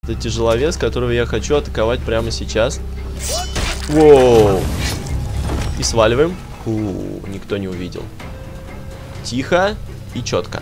Это тяжеловес, которого я хочу атаковать прямо сейчас. Воу. И сваливаем. Никто не увидел. Тихо и четко.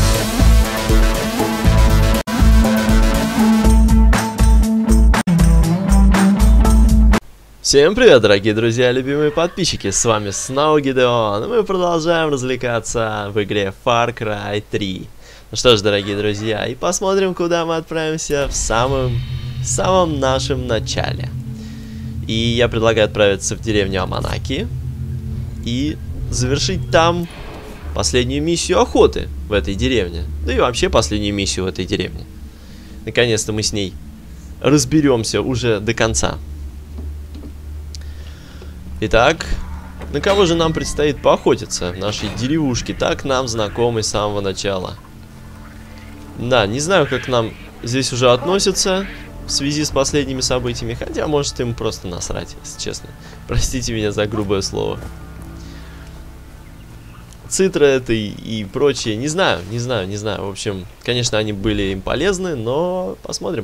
Всем привет, дорогие друзья, любимые подписчики, с вами снова Гидеон, и мы продолжаем развлекаться в игре Far Cry 3. Ну что ж, дорогие друзья, и посмотрим, куда мы отправимся в самом нашем начале. И я предлагаю отправиться в деревню Аманаки и завершить там последнюю миссию охоты в этой деревне. Да и вообще последнюю миссию в этой деревне. Наконец-то мы с ней разберемся уже до конца. Итак, на кого же нам предстоит поохотиться в нашей деревушке, так нам знакомой с самого начала? Да, не знаю, как нам здесь уже относятся в связи с последними событиями, хотя, может, им просто насрать, если честно. Простите меня за грубое слово. Цитра это и прочее, не знаю. В общем, конечно, они были им полезны, но посмотрим.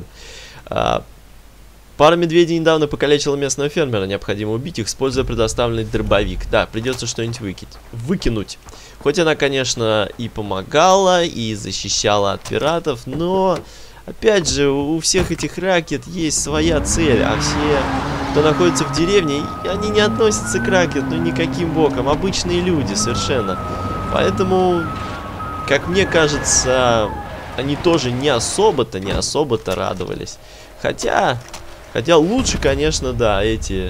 Пара медведей недавно покалечила местного фермера. Необходимо убить их, используя предоставленный дробовик. Да, придется что-нибудь выкинуть. Хоть она, конечно, и помогала, и защищала от пиратов, но, опять же, у всех этих ракет есть своя цель. А все, кто находится в деревне, они не относятся к ракет, ну никаким боком. Обычные люди совершенно. Поэтому, как мне кажется, они тоже не особо-то радовались. Хотя лучше, конечно, да, эти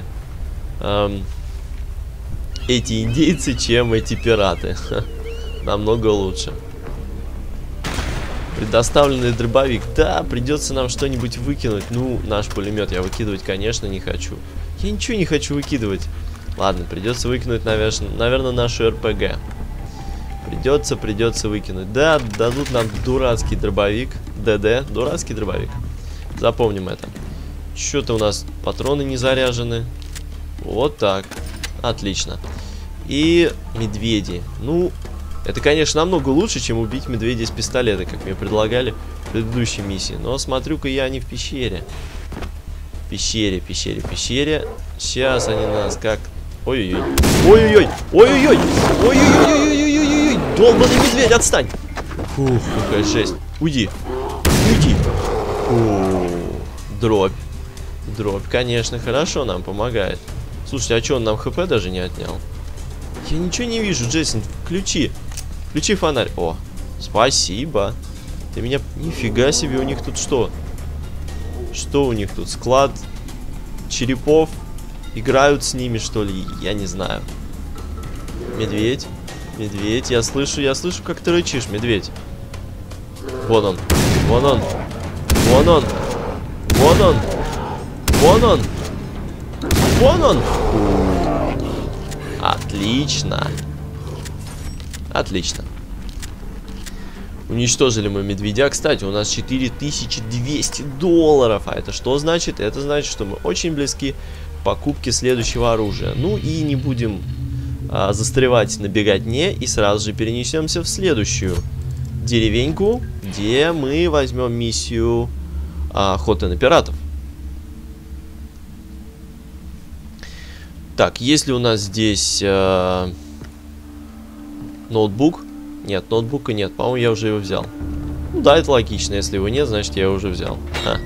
индейцы, чем эти пираты. Намного лучше. Предоставленный дробовик. Да, придется нам что-нибудь выкинуть. Ну, наш пулемет я выкидывать, конечно, не хочу. Я ничего не хочу выкидывать. Ладно, придется выкинуть, наверное, нашу РПГ. Придется выкинуть. Да, дадут нам дурацкий дробовик. ДД, дурацкий дробовик. Запомним это. Что-то у нас патроны не заряжены. Вот так. Отлично. И медведи. Ну, это, конечно, намного лучше, чем убить медведя с пистолета, как мне предлагали в предыдущей миссии. Но смотрю-ка я не в пещере. Пещере. Сейчас они нас как... Ой-ой-ой. Ой-ой-ой. Ой-ой-ой. Ой-ой-ой. Долбаный медведь, отстань. Фух, какая жесть. Уйди. Дробь, конечно, хорошо нам помогает. Слушайте, а что, он нам хп даже не отнял? Я ничего не вижу, Джейсон, включи фонарь. О, спасибо. Ты меня... Нифига себе, у них тут что? Что у них тут? Склад черепов? Играют с ними, что ли? Я не знаю. Медведь, я слышу, как ты рычишь, медведь. Вон он. Отлично. Уничтожили мы медведя. Кстати, у нас $4200. А это что значит? Это значит, что мы очень близки к покупке следующего оружия. Ну и не будем застревать на беготне. И сразу же перенесемся в следующую деревеньку, где мы возьмем миссию охоты на пиратов. Так, есть ли у нас здесь ноутбук? Нет, ноутбука нет. По-моему, я уже его взял. Ну да, это логично. Если его нет, значит, я его уже взял.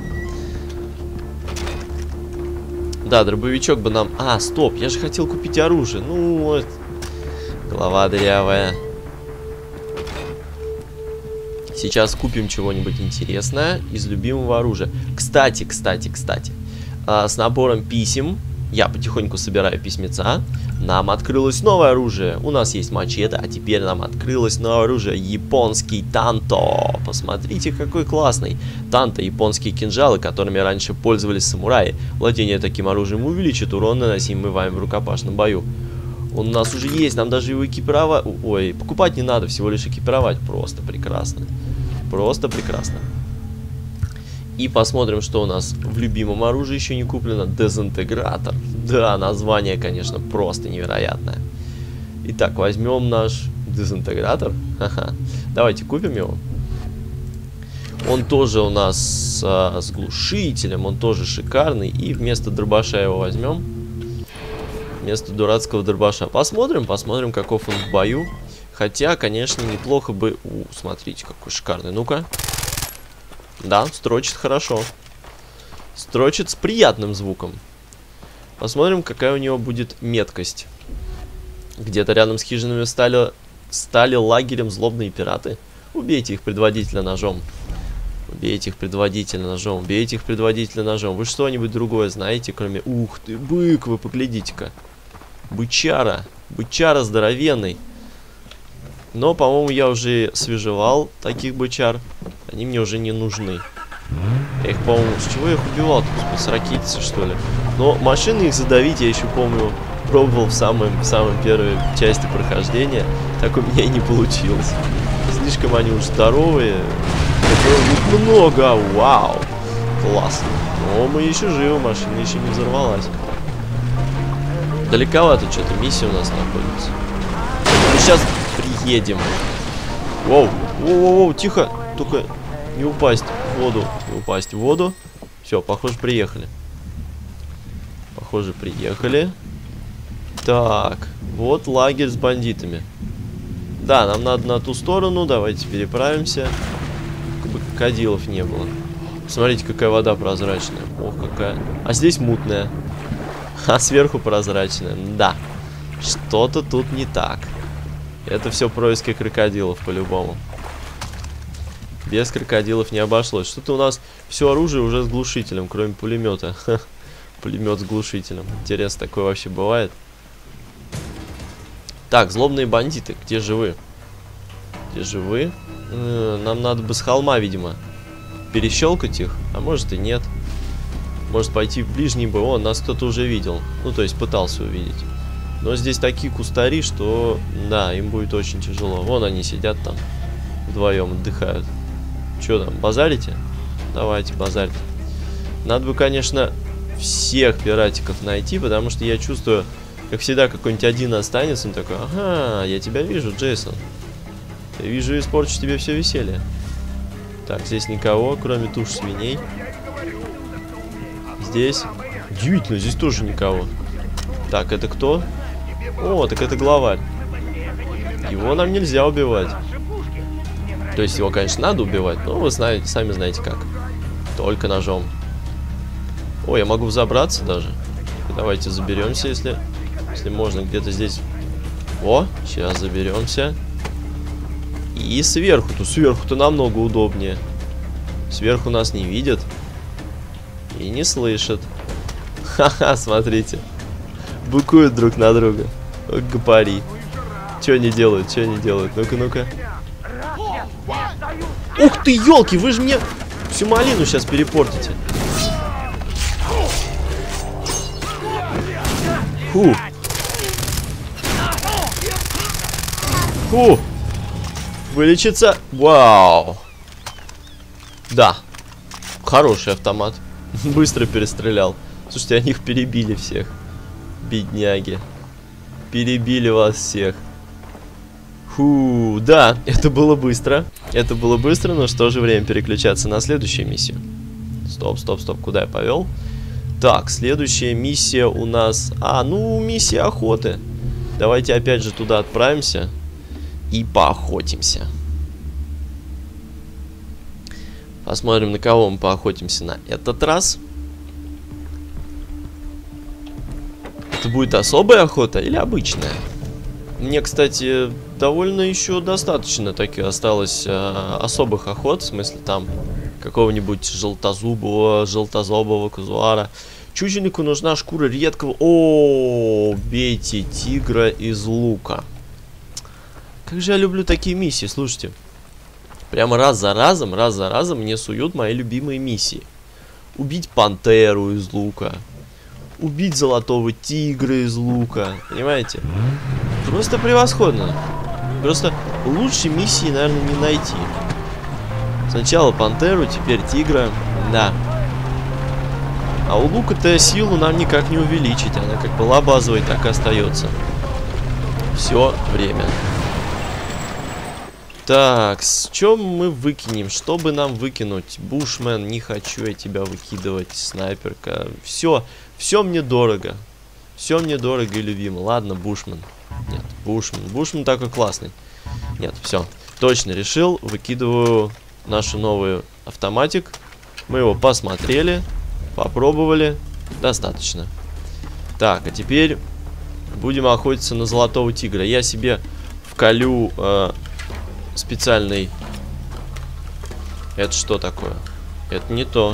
Да, дробовичок бы нам... стоп, я же хотел купить оружие. Ну, вот. Голова дырявая. Сейчас купим чего-нибудь интересное из любимого оружия. Кстати. С набором писем, я потихоньку собираю письмеца, нам открылось новое оружие. У нас есть мачете, а теперь нам открылось новое оружие. Японский танто. Посмотрите, какой классный. Танто — японские кинжалы, которыми раньше пользовались самураи. Владение таким оружием увеличит урон, наносимый вами в рукопашном бою. Он у нас уже есть, нам даже его экипировать... Ой, покупать не надо, всего лишь экипировать. Просто прекрасно. И посмотрим, что у нас в любимом оружии еще не куплено. Дезинтегратор. Да, название, конечно, просто невероятное. Итак, возьмем наш дезинтегратор. Давайте купим его. Он тоже у нас с глушителем, он тоже шикарный. И вместо дробаша его возьмем. Вместо дурацкого дробаша. Посмотрим, каков он в бою. Хотя, конечно, неплохо бы... смотрите, какой шикарный. Ну-ка. Да, строчит хорошо. Строчит с приятным звуком. Посмотрим, какая у него будет меткость. Где-то рядом с хижинами стали лагерем злобные пираты. Убейте их предводителя ножом. Убейте их предводителя ножом. Убейте их предводителя ножом. Вы что-нибудь другое знаете, кроме... Ух ты, бык, вы поглядите-ка. Бычара. Бычара здоровенный. Но, по-моему, я уже свежевал таких бычар. Они мне уже не нужны. Я их, по-моему, с чего я их убивал? С ракетицы, что ли? Но машины их задавить, я еще помню, пробовал в самой первой части прохождения. Так у меня и не получилось. Слишком они уж здоровые. Их много. Вау. Классно. Но мы еще живы, машина еще не взорвалась. Далековато что-то миссия у нас находится. Мы сейчас приедем. Воу. Воу, тихо. Только не упасть в воду. Не упасть в воду. Все, похоже, приехали. Похоже, приехали. Так, вот лагерь с бандитами. Да, нам надо на ту сторону. Давайте переправимся. Как бы крокодилов не было. Смотрите, какая вода прозрачная. Ох, какая. А здесь мутная. А сверху прозрачная. Да. Что-то тут не так. Это все происки крокодилов, по-любому. Без крокодилов не обошлось. Что-то у нас все оружие уже с глушителем, кроме пулемета. Пулемет с глушителем. Интересно, такое вообще бывает? Так, злобные бандиты, где же вы? Где же вы? Нам надо бы с холма, видимо, перещелкать их. А может и нет. Может пойти в ближний бой. О, нас кто-то уже видел. Ну, то есть пытался увидеть. Но здесь такие кустари, что... Да, им будет очень тяжело. Вон они сидят там. Вдвоем отдыхают. Че там, базарите? Давайте, базарьте. Надо бы, конечно, всех пиратиков найти, потому что я чувствую, как всегда, какой-нибудь один останется. Он такой, ага, я тебя вижу, Джейсон. Я вижу, испорчу тебе все веселье. Так, здесь никого, кроме туш свиней. Здесь... Удивительно, здесь тоже никого. Так, это кто? О, так это главарь. Его нам нельзя убивать. То есть его, конечно, надо убивать, но вы знаете, сами знаете как. Только ножом. О, я могу взобраться даже. Давайте заберемся, если можно. Где-то здесь. О, сейчас заберемся. И сверху-то. Сверху-то намного удобнее. Сверху нас не видят. И не слышат. Ха-ха, смотрите. Быкуют друг на друга. Ой, гопари. Че они делают? Че они делают? Ну-ка, ну-ка. Ух ты, елки, вы же мне всю малину сейчас перепортите. Фу. Фу. Вылечиться. Вау. Да. Хороший автомат. Быстро перестрелял. Слушайте, они их перебили всех. Бедняги. Перебили вас всех. Фу, да, это было быстро. Это было быстро, но что же, время переключаться на следующую миссию. Стоп, стоп, стоп, куда я повел? Так, следующая миссия у нас... ну, миссия охоты. Давайте опять же туда отправимся и поохотимся. Посмотрим, на кого мы поохотимся на этот раз. Это будет особая охота или обычная? Мне, кстати, довольно еще достаточно таки осталось особых охот. В смысле, там какого-нибудь желтозубого казуара. Чучельнику нужна шкура редкого... О, бейте тигра из лука. Как же я люблю такие миссии, слушайте. Прямо раз за разом мне суют мои любимые миссии. Убить пантеру из лука. Убить золотого тигра из лука. Понимаете? Просто превосходно. Просто лучше миссии, наверное, не найти. Сначала пантеру, теперь тигра. Да. А у лука-то силу нам никак не увеличить. Она как была базовой, так и остается. Все время. Так, с чем мы выкинем? Что бы нам выкинуть? Бушмен, не хочу я тебя выкидывать. Снайперка. Все мне дорого. Все мне дорого и любимо. Ладно, Бушмен. Нет, Бушмен. Бушмен такой классный. Нет, все. Точно решил. Выкидываю нашу новую автоматик. Мы его посмотрели. Попробовали. Достаточно. Так, а теперь будем охотиться на золотого тигра. Я себе вколю специальный... Это что такое? Это не то.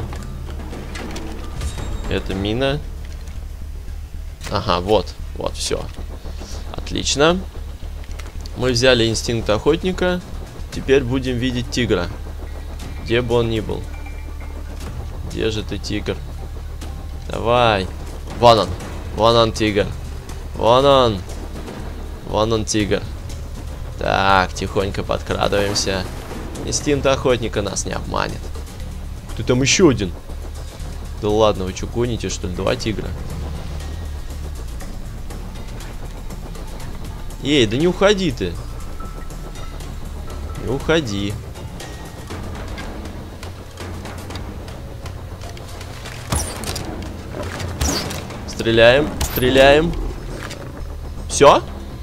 Это мина. Ага, вот. Вот, все. Отлично. Мы взяли инстинкт охотника. Теперь будем видеть тигра. Где бы он ни был. Где же ты, тигр? Давай. Вон он. Вон он, тигр. Вон он. Вон он, тигр. Так, тихонько подкрадываемся. Инстинкт охотника нас не обманет. Ты там еще один. Да ладно, вы что, гоните, что ли? Два тигра. Эй, да не уходи ты. Не уходи. Стреляем, стреляем. Все?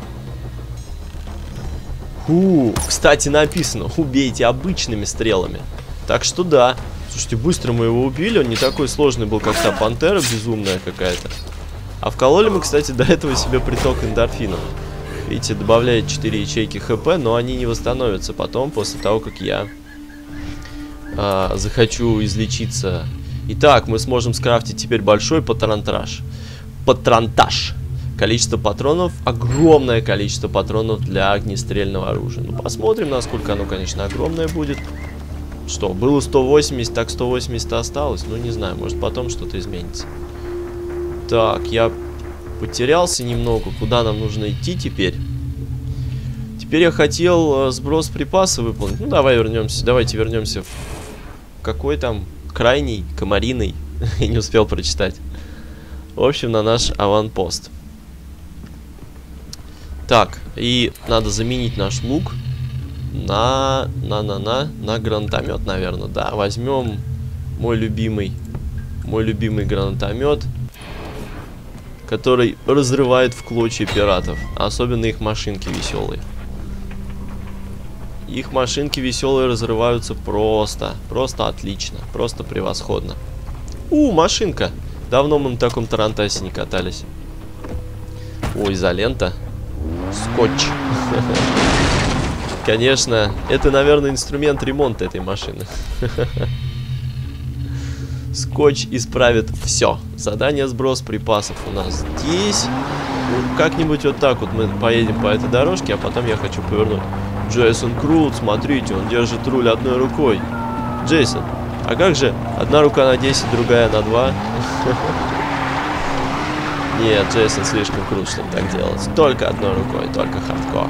Кстати, написано, убейте обычными стрелами. Так что да. Слушайте, быстро мы его убили. Он не такой сложный был, как та пантера безумная какая-то. А вкололи мы, кстати, до этого себе приток эндорфинов. Видите, добавляет 4 ячейки хп, но они не восстановятся потом, после того, как я захочу излечиться. Итак, мы сможем скрафтить теперь большой патронтаж. Количество патронов, огромное количество патронов для огнестрельного оружия. Ну, посмотрим, насколько оно, конечно, огромное будет. Что, было 180, так 180 осталось? Ну, не знаю, может потом что-то изменится. Так, я потерялся немного. Куда нам нужно идти теперь? Теперь я хотел сброс припаса выполнить. Ну, давайте вернемся в какой там крайний, комариный. Я не успел прочитать. В общем, на наш аванпост. Так, и надо заменить наш лук на гранатомет, наверное. Да, возьмем мой любимый гранатомет, который разрывает в клочья пиратов. Особенно их машинки веселые. Их машинки веселые разрываются просто отлично, просто превосходно. Машинка! Давно мы на таком тарантасе не катались. Ой, изолента. Скотч. Конечно, это, наверное, инструмент ремонта этой машины. Скотч исправит все. Задание сброс припасов у нас здесь. Как-нибудь вот так вот мы поедем по этой дорожке, а потом я хочу повернуть. Джейсон Крут, смотрите, он держит руль одной рукой. Джейсон, а как же одна рука на 10, другая на 2? Нет, Джейсон слишком крут, чтобы так делать. Только одной рукой, только хардкор.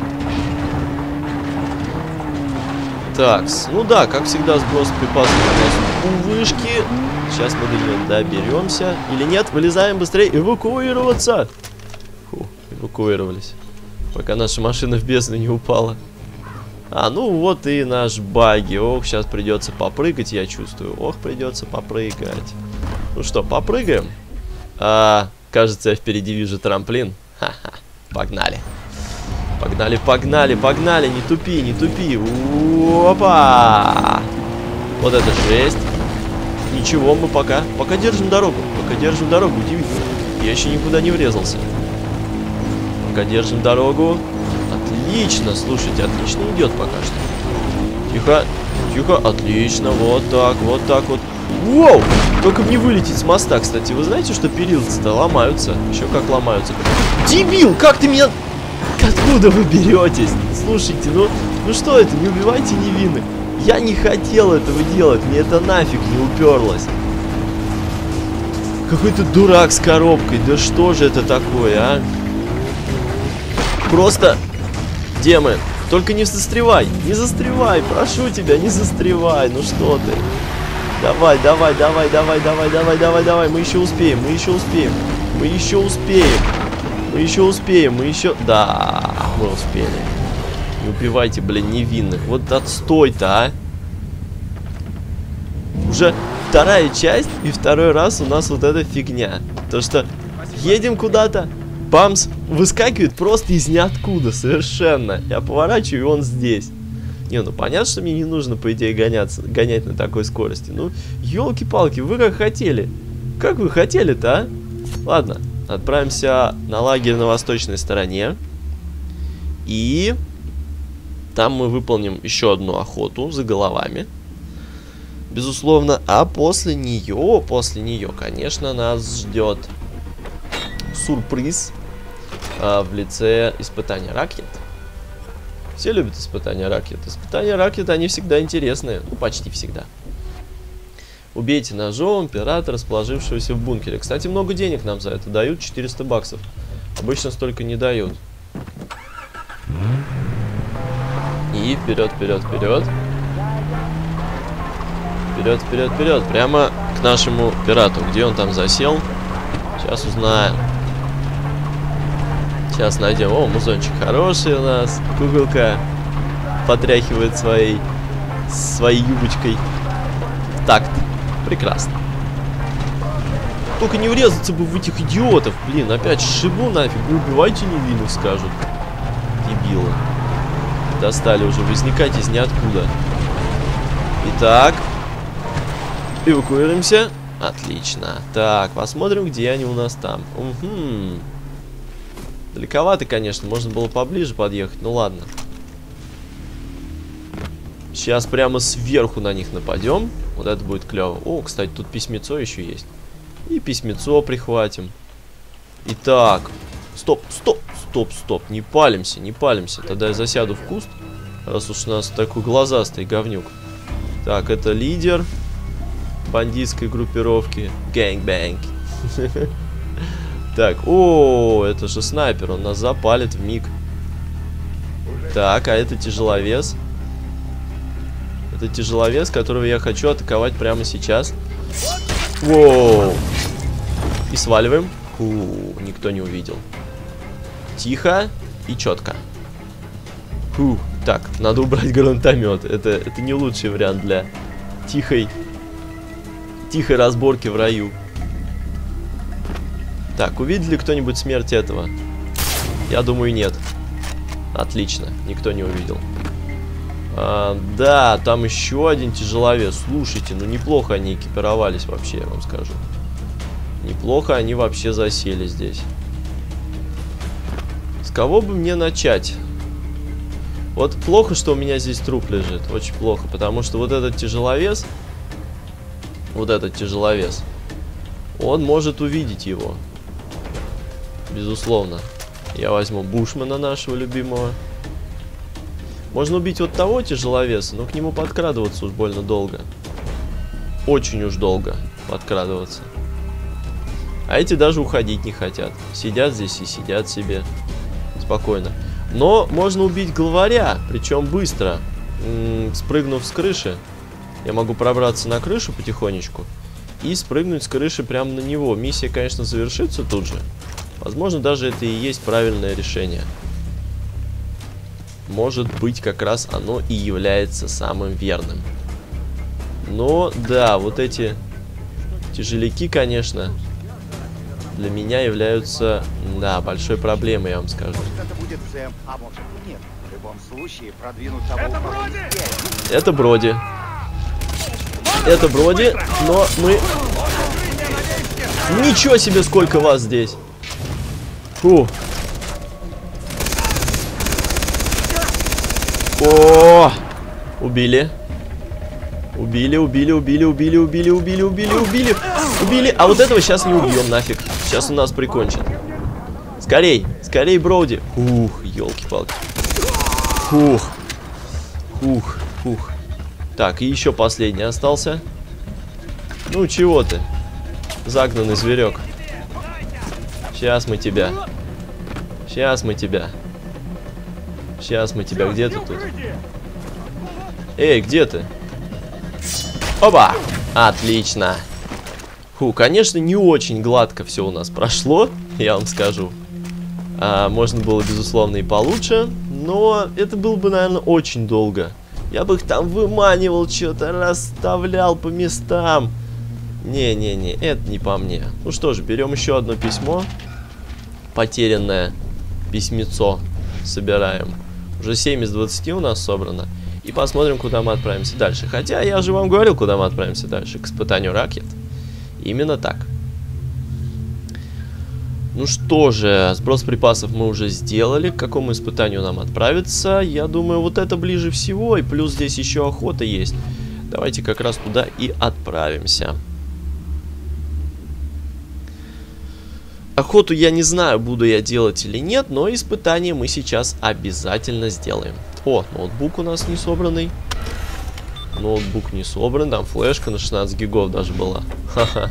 Так, ну да, как всегда, сброс припасов у нас у вышки. Сейчас мы до нее доберемся. Или нет, вылезаем быстрее. Эвакуироваться! Фу, эвакуировались. Пока наша машина в бездну не упала. Ну вот и наш багги. Ох, сейчас придется попрыгать, я чувствую. Ох, придется попрыгать. Ну что, попрыгаем? Кажется, я впереди вижу трамплин. Ха-ха, погнали. Погнали, погнали, погнали. Не тупи, не тупи. Опа! Вот это жесть. Ничего, мы пока держим дорогу. Пока держим дорогу, удивительно. Я еще никуда не врезался. Пока держим дорогу. Отлично, слушайте, отлично идет пока что. Тихо, тихо, отлично, вот так вот. Воу! Только не вылететь с моста, кстати. Вы знаете, что перилы-то ломаются? Еще как ломаются. Дебил, как ты меня... Откуда вы беретесь? Слушайте, ну что это? Не убивайте невинных. Я не хотел этого делать, мне это нафиг не уперлось. Какой-то дурак с коробкой, да что же это такое, а? Просто... Демон, только не застревай, прошу тебя, не застревай, ну что ты? Давай, мы еще успеем. Да, мы успели. Не убивайте, блин, невинных. Вот отстой-то, а. Уже вторая часть, и второй раз у нас вот эта фигня. То, что едем куда-то, бамс, выскакивает просто из ниоткуда, совершенно. Я поворачиваю, и он здесь. Не, ну понятно, что мне не нужно, по идее, гонять на такой скорости. Ну, елки-палки, вы как хотели. Как вы хотели-то, а? Ладно, отправимся на лагерь на восточной стороне. И там мы выполним еще одну охоту за головами. Безусловно. А после нее, конечно, нас ждет сюрприз в лице испытания ракет. Все любят испытания ракет. Испытания ракет, они всегда интересные. Ну, почти всегда. Убейте ножом императора, расположившегося в бункере. Кстати, много денег нам за это дают. 400 баксов. Обычно столько не дают. И вперед, вперед, вперед. Вперед, вперед, вперед. Прямо к нашему пирату. Где он там засел? Сейчас узнаем. Сейчас найдем. О, музончик хороший у нас. Куколка потряхивает своей юбочкой в такт. Прекрасно. Только не врезаться бы в этих идиотов. Блин, опять шибу нафиг. Вы убивайте невинных, скажут. Дебилы. Достали уже возникать из ниоткуда. Итак. Эвакуируемся. Отлично. Так, посмотрим, где они у нас там. Угу. Далековато, конечно. Можно было поближе подъехать. Ну ладно. Сейчас прямо сверху на них нападем. Вот это будет клево. О, кстати, тут письмецо еще есть. И письмецо прихватим. Итак. Стоп, стоп, стоп, стоп. Не палимся, не палимся. Тогда я засяду в куст. Раз уж у нас такой глазастый говнюк. Так, это лидер бандитской группировки. Гэнг-бэнг. Так, о, это же снайпер. Он нас запалит вмиг. Так, а это тяжеловес. Это тяжеловес, которого я хочу атаковать прямо сейчас. Воу. И сваливаем. Фу, никто не увидел. Тихо и четко. Фу. Так, надо убрать гранатомет. Это не лучший вариант для тихой разборки в раю. Так, увидели кто-нибудь смерть этого? Я думаю, нет. Отлично, никто не увидел. Да, там еще один тяжеловес. Слушайте, ну неплохо они экипировались вообще, я вам скажу. Неплохо они вообще засели здесь. С кого бы мне начать? Вот плохо, что у меня здесь труп лежит. Очень плохо, потому что вот этот тяжеловес, он может увидеть его. Безусловно. Я возьму Бушмана нашего любимого. Можно убить вот того тяжеловеса, но к нему подкрадываться уж больно долго. Очень уж долго подкрадываться. А эти даже уходить не хотят. Сидят здесь и сидят себе. Спокойно. Но можно убить главаря, причем быстро. Спрыгнув с крыши. Я могу пробраться на крышу потихонечку и спрыгнуть с крыши прямо на него. Миссия, конечно, завершится тут же. Возможно, даже это и есть правильное решение. Может быть, как раз оно и является самым верным. Но, да, вот эти тяжеляки, конечно, для меня являются, да, большой проблемой, я вам скажу. Это Броди. Это Броди, но мы... Ничего себе, сколько вас здесь. Фу. О, убили. Убили. А вот этого сейчас не убьем нафиг. Сейчас он нас прикончит. Скорей, скорей, Броуди. Ух, елки-палки. Ух. Так, и еще последний остался. Ну, чего ты? Загнанный зверек. Сейчас мы тебя. Где ты тут? Эй, где ты? Опа! Отлично. Фу, конечно, не очень гладко все у нас прошло, я вам скажу. Можно было, безусловно, и получше. Но это было бы, наверное, очень долго. Я бы их там выманивал, что-то расставлял по местам. Не-не-не, это не по мне. Ну что ж, берем еще одно письмо. Потерянное письмецо собираем. Уже 7 из 20 у нас собрано. И посмотрим, куда мы отправимся дальше. Хотя я же вам говорил, куда мы отправимся дальше. К испытанию ракет. Именно так. Ну что же, сброс припасов мы уже сделали. К какому испытанию нам отправиться? Я думаю, вот это ближе всего. И плюс здесь еще охота есть. Давайте как раз туда и отправимся. Охоту я не знаю, буду я делать или нет, но испытание мы сейчас обязательно сделаем. О, ноутбук у нас не собранный. Ноутбук не собран, там флешка на 16 гигов даже была. Ха-ха.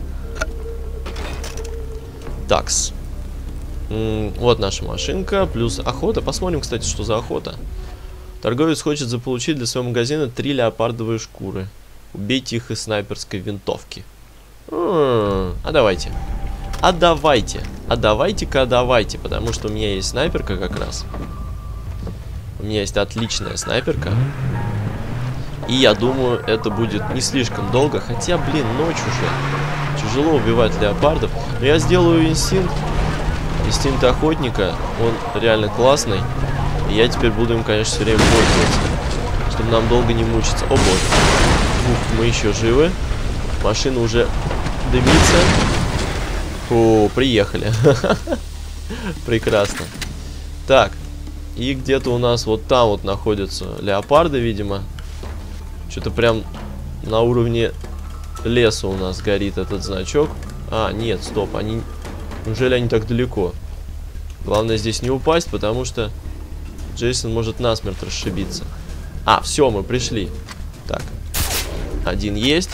Такс. Вот наша машинка, плюс охота. Посмотрим, кстати, что за охота. Торговец хочет заполучить для своего магазина 3 леопардовые шкуры. Убейте их из снайперской винтовки. А давайте. А давайте-ка давайте, потому что у меня есть снайперка как раз. У меня есть отличная снайперка. И я думаю, это будет не слишком долго. Хотя, блин, ночь уже. Тяжело убивать леопардов. Но я сделаю инстинкт. Инстинкт охотника. Он реально классный. И я теперь буду им, конечно, все время пользоваться. Чтобы нам долго не мучиться. О боже. Ух, мы еще живы. Машина уже дымится. О, приехали. Прекрасно. Так. И где-то у нас вот там вот находятся леопарды, видимо. Что-то прям на уровне леса у нас горит этот значок. А, нет, стоп. Они... Неужели они так далеко? Главное здесь не упасть, потому что Джейсон может насмерть расшибиться. А, все, мы пришли. Так. Один есть.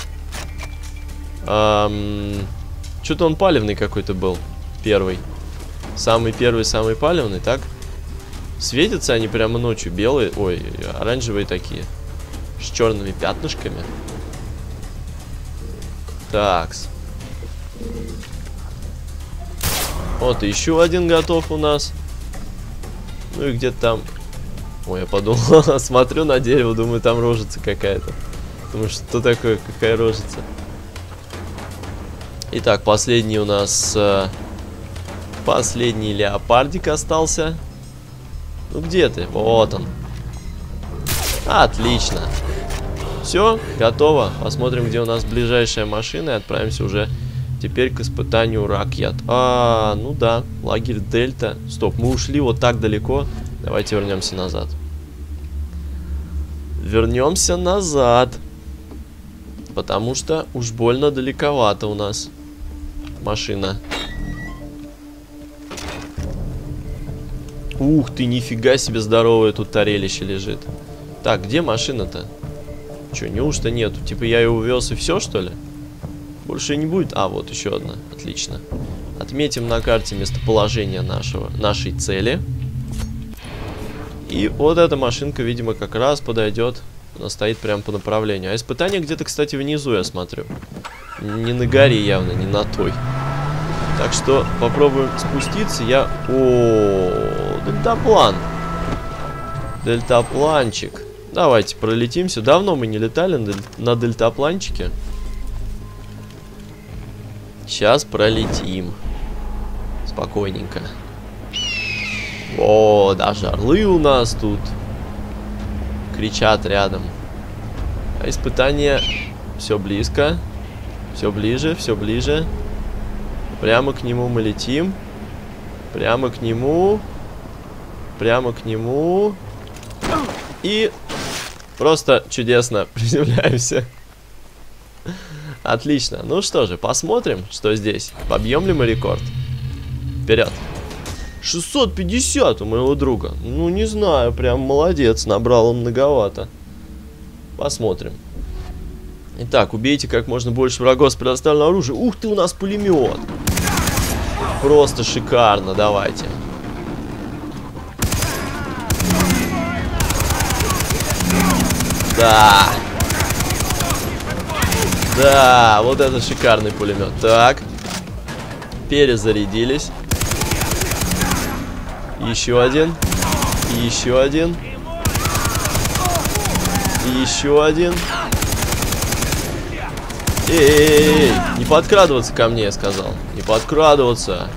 Что-то он палевный какой-то был. Первый. Самый первый, самый палевный, так? Светятся они прямо ночью. Белые, ой, оранжевые такие. С черными пятнышками. Такс. Вот, еще один готов у нас. Ну и где-то там... Ой, я подумал, смотрю на дерево, думаю, там рожица какая-то. Думаю, что такое, какая рожица? Итак, последний у нас... Последний леопардик остался. Ну где ты? Вот он. Отлично. Все, готово. Посмотрим, где у нас ближайшая машина. И отправимся уже теперь к испытанию ракет. Ну да, лагерь Дельта. Стоп, мы ушли вот так далеко. Давайте вернемся назад. Вернемся назад. Потому что уж больно далековато у нас машина. Ух ты, нифига себе здоровое тут тарелище лежит. Так, где машина-то? Че, неужто нету? Типа я ее увез и все, что ли? Больше не будет? А, вот еще одна. Отлично. Отметим на карте местоположение нашей цели. И вот эта машинка, видимо, как раз подойдет. Она стоит прямо по направлению. А испытание где-то, кстати, внизу, я смотрю. Не на горе явно, не на той. Так что попробуем спуститься. О, дельтаплан. Дельтапланчик. Давайте пролетимся. Давно мы не летали на дельтапланчике. Сейчас пролетим. Спокойненько. О, даже орлы у нас тут кричат рядом. А испытание все близко. Все ближе, все ближе. Прямо к нему мы летим. Прямо к нему. Прямо к нему. И просто чудесно приземляемся. Отлично. Ну что же, посмотрим, что здесь. Побьем ли мы рекорд? Вперед. 650 у моего друга. Ну, не знаю, прям молодец. Набрал он многовато. Посмотрим. Итак, убейте как можно больше врагов с предоставленным оружием. Ух ты, у нас пулемет. Просто шикарно, давайте. Да. Да, вот это шикарный пулемет. Так. Перезарядились. Еще один. И еще один. И еще один. Эй, не подкрадываться ко мне, я сказал. Не подкрадываться.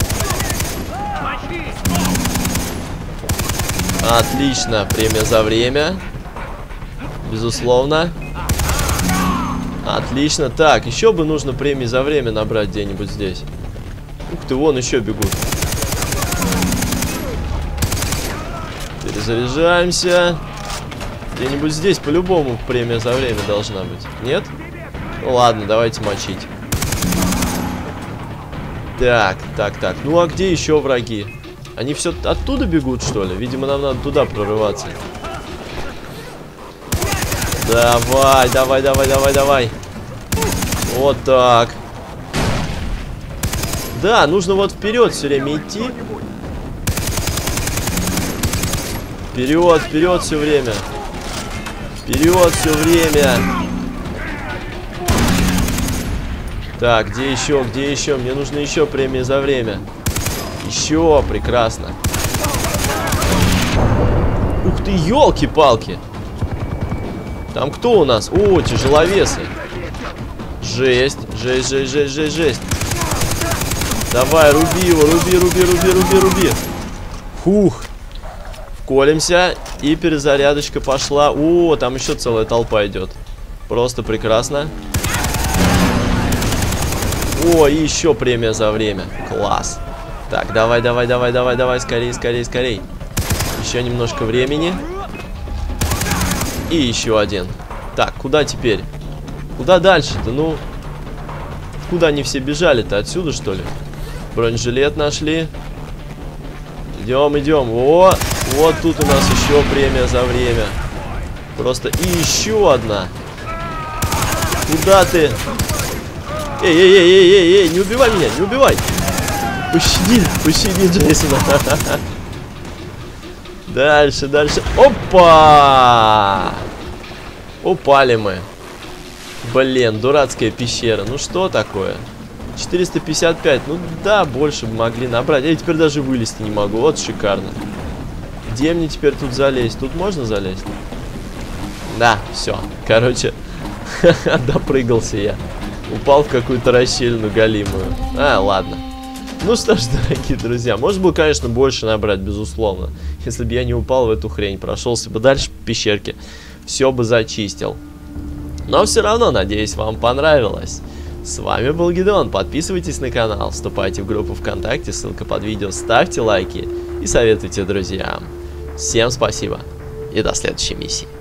Отлично, премия за время. Безусловно. Отлично. Так, еще бы нужно премии за время набрать где-нибудь здесь. Ух ты, вон еще бегут. Перезаряжаемся. Где-нибудь здесь по-любому премия за время должна быть. Нет? Ну ладно, давайте мочить. Так. Ну а где еще враги? Они все оттуда бегут, что ли? Видимо, нам надо туда прорываться. Давай. Вот так. Да, нужно вот вперед все время идти. Вперед все время. Вперед все время. Так, где еще? Мне нужно еще премия за время. Еще, прекрасно. Ух ты, елки-палки. Там кто у нас? О, тяжеловесы. Жесть. Давай, руби его, руби. Фух. Вколемся. И перезарядочка пошла. О, там еще целая толпа идет. Просто прекрасно. О, и еще премия за время. Класс. Так, давай. Скорей. Еще немножко времени. И еще один. Так, куда теперь? Куда дальше-то? Ну, куда они все бежали-то? Отсюда, что ли? Бронежилет нашли. Идем. О, вот тут у нас еще премия за время. Просто и еще одна. Куда ты? Эй, не убивай меня, не убивай. Пощади Джейсона. Дальше. Опа! Упали мы. Блин, дурацкая пещера. Ну что такое? 455. Ну да, больше бы могли набрать. Я теперь даже вылезти не могу. Вот шикарно. Где мне теперь тут залезть? Тут можно залезть? Да, все. Короче, допрыгался я. Упал в какую-то расщелину голимую. Ладно. Ну что ж, дорогие друзья, можно было, конечно, больше набрать, безусловно. Если бы я не упал в эту хрень, прошелся бы дальше по пещерке, все бы зачистил. Но все равно, надеюсь, вам понравилось. С вами был Гидеон. Подписывайтесь на канал, вступайте в группу ВКонтакте, ссылка под видео, ставьте лайки и советуйте друзьям. Всем спасибо и до следующей миссии.